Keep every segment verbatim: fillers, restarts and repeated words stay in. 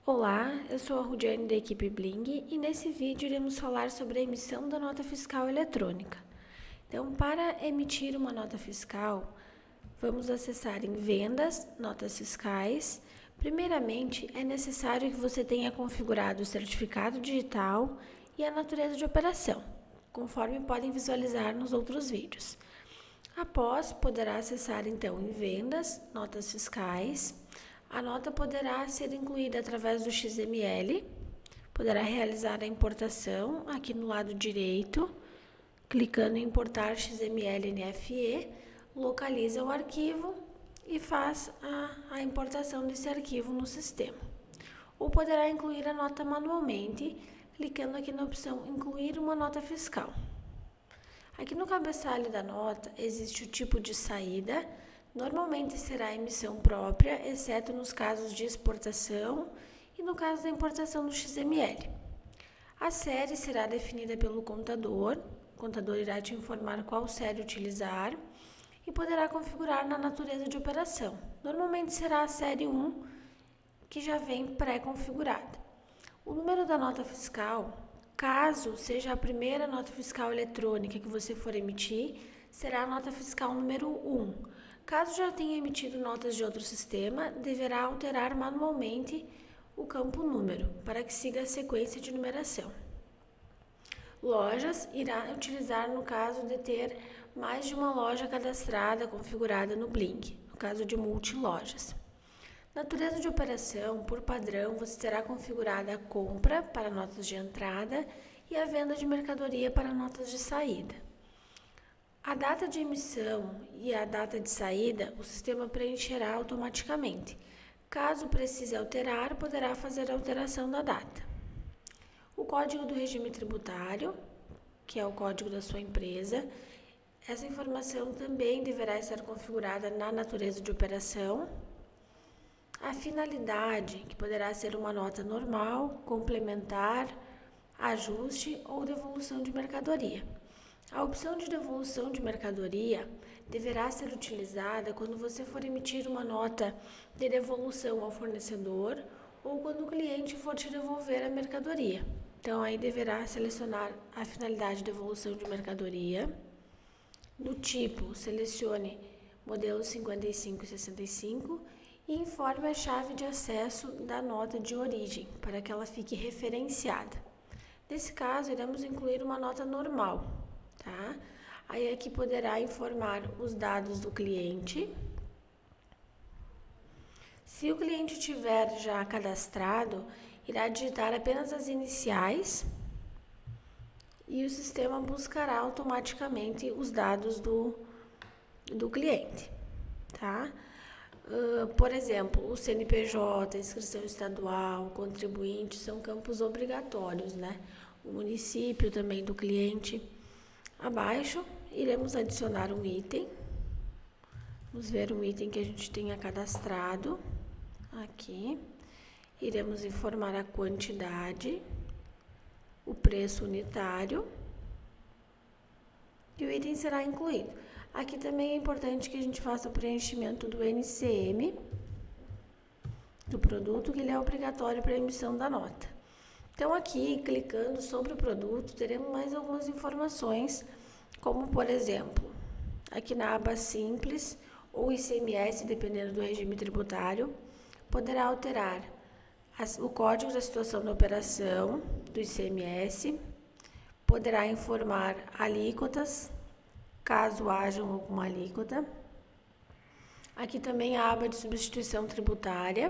Olá, eu sou a Rudiane da equipe Bling e nesse vídeo iremos falar sobre a emissão da nota fiscal eletrônica. Então, para emitir uma nota fiscal, vamos acessar em Vendas, Notas Fiscais. Primeiramente, é necessário que você tenha configurado o certificado digital e a natureza de operação, conforme podem visualizar nos outros vídeos. Após, poderá acessar então em Vendas, Notas Fiscais. A nota poderá ser incluída através do X M L, poderá realizar a importação aqui no lado direito, clicando em importar X M L N F E, localiza o arquivo e faz a, a importação desse arquivo no sistema. Ou poderá incluir a nota manualmente, clicando aqui na opção incluir uma nota fiscal. Aqui no cabeçalho da nota existe o tipo de saída. Normalmente será emissão própria, exceto nos casos de exportação e no caso da importação do X M L. A série será definida pelo contador, o contador irá te informar qual série utilizar e poderá configurar na natureza de operação. Normalmente será a série um, que já vem pré-configurada. O número da nota fiscal, caso seja a primeira nota fiscal eletrônica que você for emitir, será a nota fiscal número um. Caso já tenha emitido notas de outro sistema, deverá alterar manualmente o campo número, para que siga a sequência de numeração. Lojas irá utilizar no caso de ter mais de uma loja cadastrada, configurada no Bling, no caso de multilojas. Natureza de operação, por padrão, você terá configurada a compra para notas de entrada e a venda de mercadoria para notas de saída. A data de emissão e a data de saída, o sistema preencherá automaticamente. Caso precise alterar, poderá fazer a alteração da data. O código do regime tributário, que é o código da sua empresa, essa informação também deverá estar configurada na natureza de operação. A finalidade, que poderá ser uma nota normal, complementar, ajuste ou devolução de mercadoria. A opção de devolução de mercadoria deverá ser utilizada quando você for emitir uma nota de devolução ao fornecedor ou quando o cliente for te devolver a mercadoria. Então, aí deverá selecionar a finalidade de devolução de mercadoria. No tipo, selecione modelo cinquenta e cinco e sessenta e cinco e informe a chave de acesso da nota de origem, para que ela fique referenciada. Nesse caso, iremos incluir uma nota normal. Tá? Aí aqui poderá informar os dados do cliente. Se o cliente tiver já cadastrado, irá digitar apenas as iniciais e o sistema buscará automaticamente os dados do, do cliente. Tá? Uh, por exemplo, o C N P J, inscrição estadual, contribuinte são campos obrigatórios, né? O município também do cliente. Abaixo, iremos adicionar um item. Vamos ver um item que a gente tenha cadastrado. Aqui. Iremos informar a quantidade, o preço unitário e o item será incluído. Aqui também é importante que a gente faça o preenchimento do N C M do produto, que ele é obrigatório para a emissão da nota. Então, aqui, clicando sobre o produto, teremos mais algumas informações, como, por exemplo, aqui na aba Simples, ou I C M S, dependendo do regime tributário, poderá alterar as, o código da situação da operação do I C M S, poderá informar alíquotas, caso haja alguma alíquota. Aqui também a aba de substituição tributária,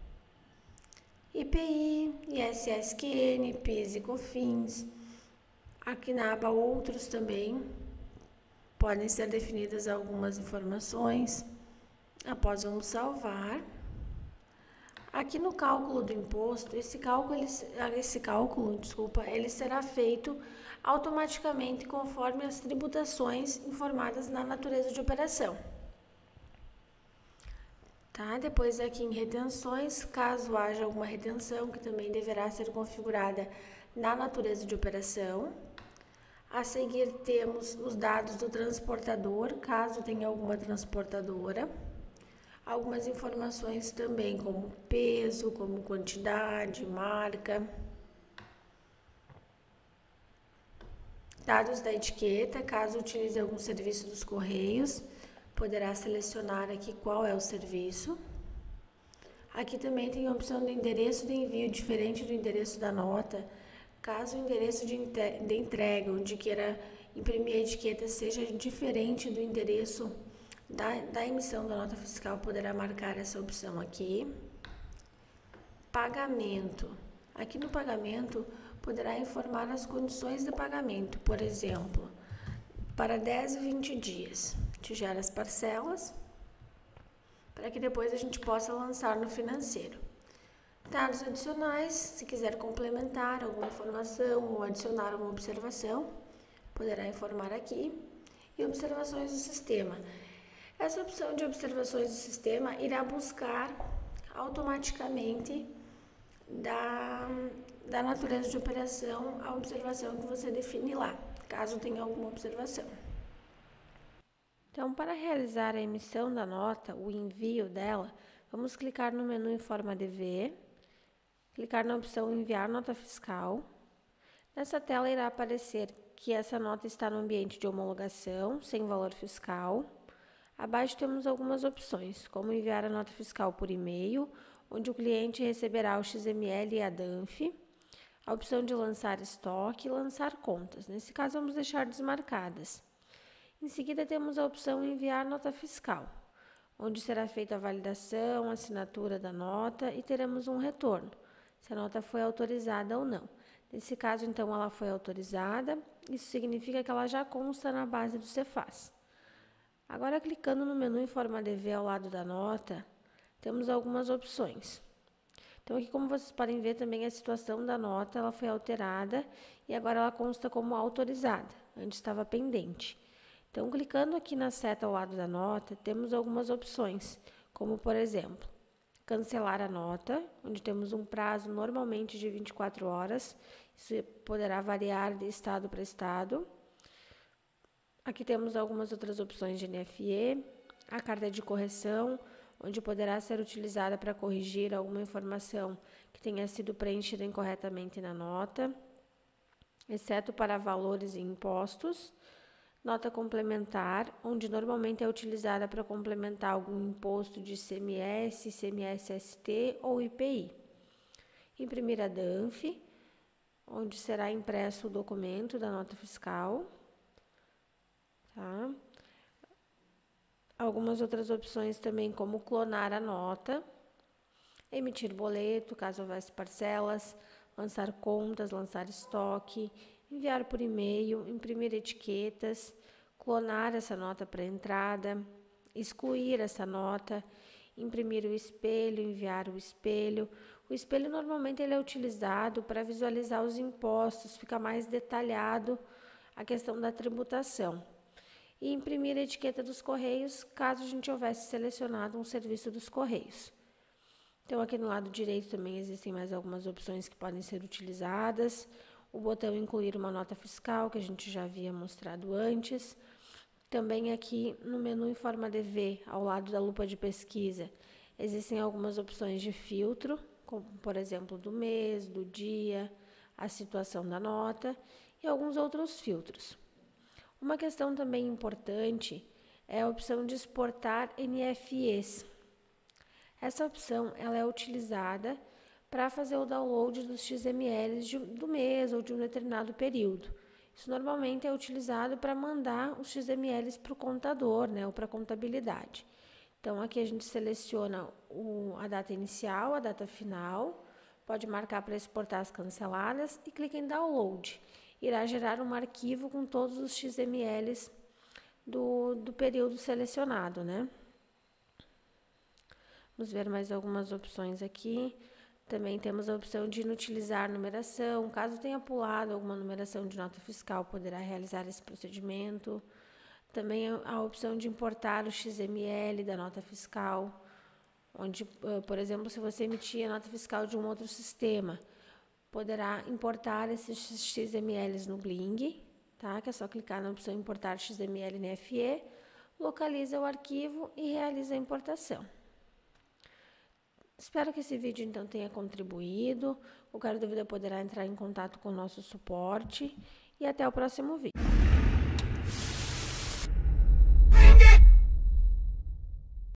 I P I, I S S Q N, PIS e COFINS. Aqui na aba Outros também podem ser definidas algumas informações. Após vamos salvar. Aqui no cálculo do imposto, esse cálculo, ele, esse cálculo, desculpa, ele será feito automaticamente conforme as tributações informadas na natureza de operação. Tá? Depois aqui em retenções, caso haja alguma retenção, que também deverá ser configurada na natureza de operação. A seguir temos os dados do transportador, caso tenha alguma transportadora. algumas informações também, como peso, como quantidade, marca. Dados da etiqueta, caso utilize algum serviço dos Correios, poderá selecionar aqui qual é o serviço. Aqui também tem a opção do endereço de envio diferente do endereço da nota. Caso o endereço de entrega, onde queira imprimir a etiqueta, seja diferente do endereço da, da emissão da nota fiscal, poderá marcar essa opção aqui. Pagamento. Aqui no pagamento, poderá informar as condições de pagamento. Por exemplo, para dez e vinte dias, te gera as parcelas, para que depois a gente possa lançar no financeiro. Dados adicionais, se quiser complementar alguma informação ou adicionar uma observação, poderá informar aqui. E observações do sistema. Essa opção de observações do sistema irá buscar automaticamente da, da natureza de operação a observação que você define lá, caso tenha alguma observação. Então, para realizar a emissão da nota, o envio dela, vamos clicar no menu em forma de V, clicar na opção enviar nota fiscal. Nessa tela irá aparecer que essa nota está no ambiente de homologação, sem valor fiscal. Abaixo temos algumas opções, como enviar a nota fiscal por e-mail, onde o cliente receberá o X M L e a D A N F, a opção de lançar estoque e lançar contas. Nesse caso, vamos deixar desmarcadas. Em seguida, temos a opção enviar nota fiscal, onde será feita a validação, a assinatura da nota e teremos um retorno, se a nota foi autorizada ou não. Nesse caso, então, ela foi autorizada, isso significa que ela já consta na base do Cefaz. Agora, clicando no menu em forma de V ao lado da nota, temos algumas opções. Então, aqui, como vocês podem ver, também a situação da nota ela foi alterada e agora ela consta como autorizada, antes estava pendente. Então, clicando aqui na seta ao lado da nota, temos algumas opções, como, por exemplo, cancelar a nota, onde temos um prazo normalmente de vinte e quatro horas, isso poderá variar de estado para estado. Aqui temos algumas outras opções de N F E, a carta de correção, onde poderá ser utilizada para corrigir alguma informação que tenha sido preenchida incorretamente na nota, exceto para valores e impostos. Nota complementar, onde normalmente é utilizada para complementar algum imposto de I C M S, I C M S S T ou I P I. Imprimir a D A N F, onde será impresso o documento da nota fiscal. Tá? Algumas outras opções também, como clonar a nota, emitir boleto, caso houvesse parcelas, lançar contas, lançar estoque, enviar por e-mail, imprimir etiquetas, clonar essa nota para entrada, excluir essa nota, imprimir o espelho, enviar o espelho. O espelho normalmente ele é utilizado para visualizar os impostos, fica mais detalhado a questão da tributação. E imprimir a etiqueta dos Correios, caso a gente houvesse selecionado um serviço dos Correios. Então, aqui no lado direito também existem mais algumas opções que podem ser utilizadas. O botão incluir uma nota fiscal, que a gente já havia mostrado antes. Também aqui no menu em forma de V, ao lado da lupa de pesquisa, existem algumas opções de filtro, como por exemplo do mês, do dia, a situação da nota e alguns outros filtros. Uma questão também importante é a opção de exportar N F Es. Essa opção ela é utilizada para fazer o download dos X M Ls de, do mês ou de um determinado período. Isso normalmente é utilizado para mandar os X M Ls para o contador, né, ou para a contabilidade. Então, aqui a gente seleciona o, a data inicial, a data final, pode marcar para exportar as canceladas e clica em download. Irá gerar um arquivo com todos os X M Ls do, do período selecionado, né? Vamos ver mais algumas opções aqui. Também temos a opção de inutilizar numeração. Caso tenha pulado alguma numeração de nota fiscal, poderá realizar esse procedimento. Também a opção de importar o X M L da nota fiscal, onde, por exemplo, se você emitir a nota fiscal de um outro sistema, poderá importar esses X M Ls no Bling, tá? Que é só clicar na opção importar X M L N F E, localiza o arquivo e realiza a importação. Espero que esse vídeo então tenha contribuído. Qualquer dúvida poderá entrar em contato com o nosso suporte e até o próximo vídeo.